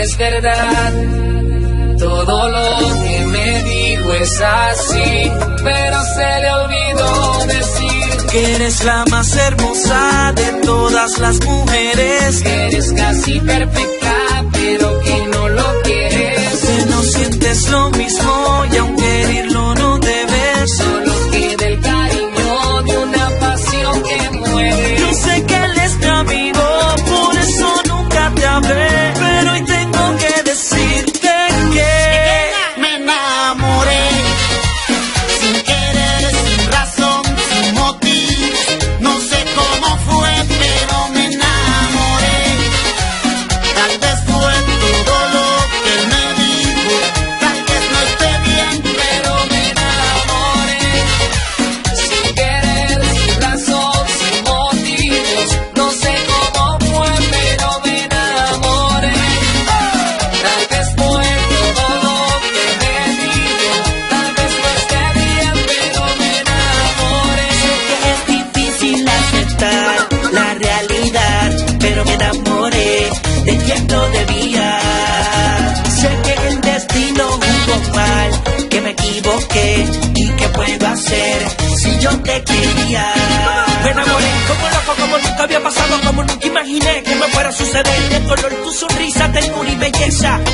es verdad. Todo lo que me dijo es así, pero se le olvidó decir que eres la más hermosa de todas las mujeres, que eres casi perfecta, pero que no lo quieres, que no sientes lo mismo y aunque quererlo no debes, solo queda el cariño de una pasión que muere. Yo sé que él es mi amigo, por eso nunca te hablé, pero hoy tengo que decirte que me enamoré, sin querer, sin razón, sin motivo. No sé cómo fue, pero me enamoré. Tal vez fue todo lo que él me dijo, tal vez no esté bien, pero me enamoré. Sin querer, sin razón, sin motivos. No sé cómo fue, pero me enamoré. Tal vez fue todo lo que me dijo, tal vez no esté bien, pero me enamoré. es difícil aceptar la realidad, pero me enamoré de quien no debía. Sé que el destino jugó mal, que me equivoqué y que puedo hacer si yo te quería. Me enamoré como loco, como nunca había pasado, como nunca imaginé que me fuera a suceder. El color tu sonrisa, ternura y belleza,